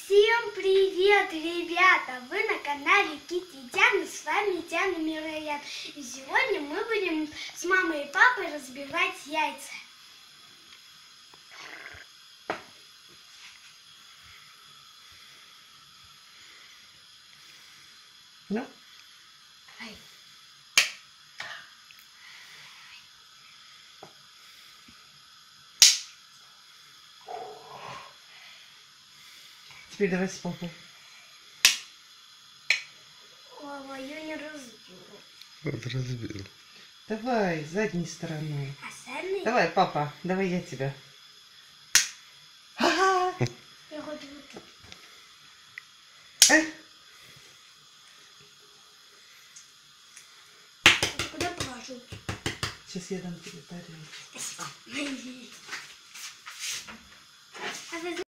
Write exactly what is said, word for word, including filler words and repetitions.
Всем привет, ребята! Вы на канале Кити и Диана, с вами Диана Мироян. И сегодня мы будем с мамой и папой разбивать яйца. Ну? Ай. Теперь давай с папой. Ой, я не разбила. Вот разбил. Давай, задней стороной. А сами? Давай, папа, давай я тебя. Ага! Я хочу вот тут. Эй! Это куда положить? Сейчас я дам тебе тарелку. Спасибо. А вы